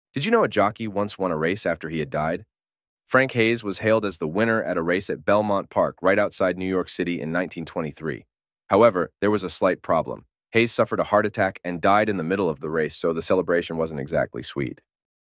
Did you know a jockey once won a race after he had died? Frank Hayes was hailed as the winner at a race at Belmont Park right outside New York City in 1923. However, there was a slight problem. Hayes suffered a heart attack and died in the middle of the race, so the celebration wasn't exactly sweet.